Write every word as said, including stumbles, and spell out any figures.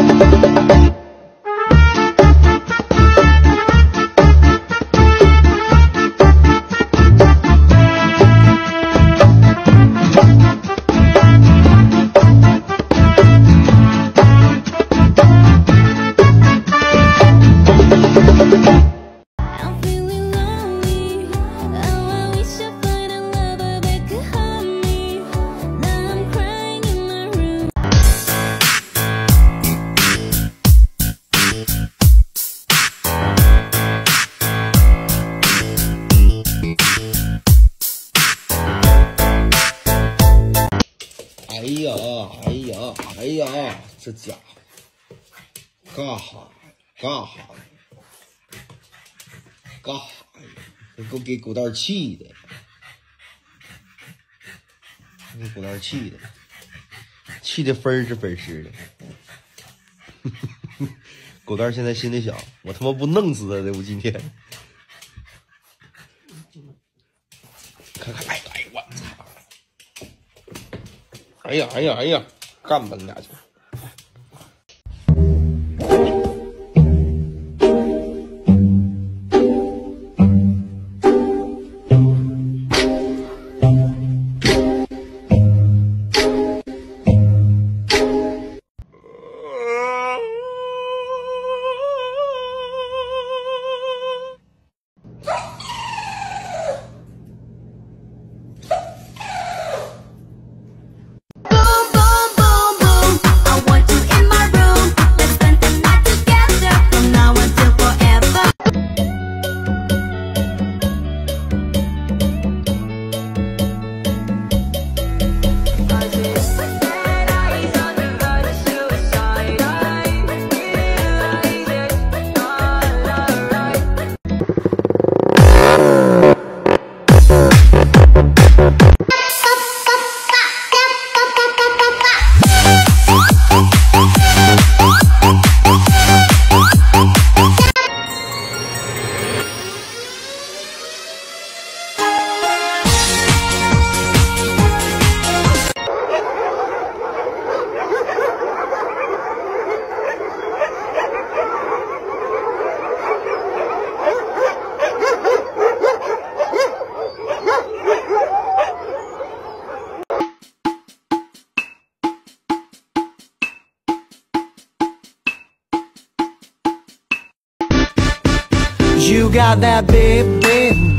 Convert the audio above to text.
哎呀，哎呀，哎呀，这家伙干哈干哈干哈呀？给我给狗蛋气的，给狗蛋气的，气的分是分是的。狗蛋现在心里想：我他妈不弄死他的，我今天。看看，哎哎，我操！哎呀哎呀哎呀，干吧你俩去！ You got that big, big